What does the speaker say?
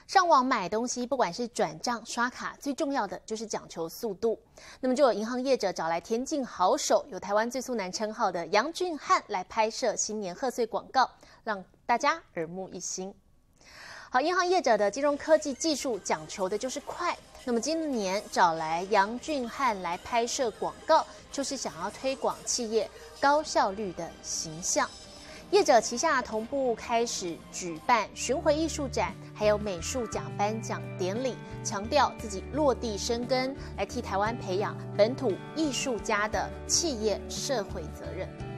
上网买东西，不管是转账、刷卡，最重要的就是讲求速度。那么就有银行业者找来田径好手，有台湾最速男称号的杨俊翰来拍摄新年贺岁广告，让大家耳目一新。好，银行业者的金融科技技术讲求的就是快。那么今年找来杨俊翰来拍摄广告，就是想要推广企业高效率的形象。业者旗下同步开始举办巡回艺术展，还有美术奖颁奖典礼，强调自己落地生根，来替台湾培养本土艺术家的企业社会责任。